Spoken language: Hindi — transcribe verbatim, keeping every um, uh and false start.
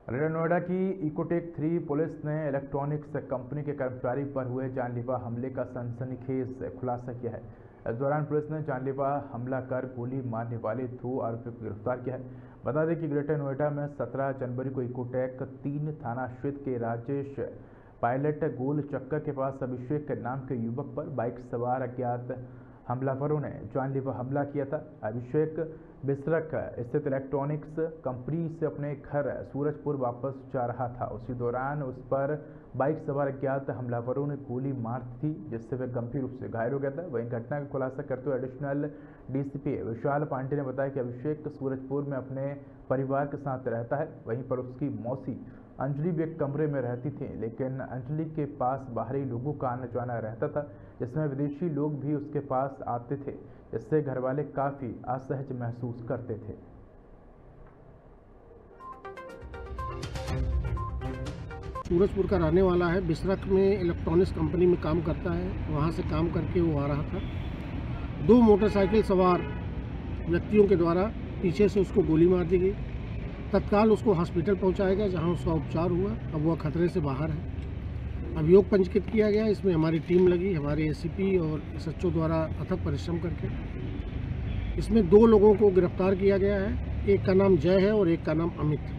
ग्रेटर नोएडा की इकोटेक थ्री पुलिस ने इलेक्ट्रॉनिक्स कंपनी के कर्मचारी पर हुए जानलेवा हमले का सनसनीखेज खुलासा किया है। इस दौरान पुलिस ने जानलेवा हमला कर गोली मारने वाले दो आरोपियों को गिरफ्तार किया है। बता दें कि ग्रेटर नोएडा में सत्रह जनवरी को इकोटेक तीन थाना क्षेत्र के राजेश पायलट गोल चक्कर के पास अभिषेक नाम के युवक पर बाइक सवार अज्ञात हमलावरों ने जानलेवा हमला किया था। अभिषेक बिसरक स्थित इलेक्ट्रॉनिक्स कंपनी से अपने घर सूरजपुर वापस जा रहा था। उसी दौरान उस पर बाइक सवार अज्ञात हमलावरों ने गोली मार दी, जिससे वह गंभीर रूप से घायल हो गया था। वहीं घटना का खुलासा करते हुए एडिशनल डीसीपी विशाल पांडे ने बताया कि अभिषेक सूरजपुर में अपने परिवार के साथ रहता है। वहीं पर उसकी मौसी अंजलि भी एक कमरे में रहती थी, लेकिन अंजलि के पास बाहरी लोगों का आना जाना रहता था, जिसमें विदेशी लोग भी उसके पास आते थे, जिससे घरवाले काफ़ी असहज महसूस करते थे। सूरजपुर का रहने वाला है, बिसरक में इलेक्ट्रॉनिक्स कंपनी में काम करता है। वहाँ से काम करके वो आ रहा था। दो मोटरसाइकिल सवार व्यक्तियों के द्वारा पीछे से उसको गोली मार दी गई। तत्काल उसको हॉस्पिटल पहुंचाया गया, जहां उसका उपचार हुआ। अब वह खतरे से बाहर है। अभियोग पंजीकृत किया गया। इसमें हमारी टीम लगी, हमारे एसीपी और एसएचओ द्वारा अथक परिश्रम करके। इसमें दो लोगों को गिरफ्तार किया गया है। एक का नाम जय है और एक का नाम अमित है।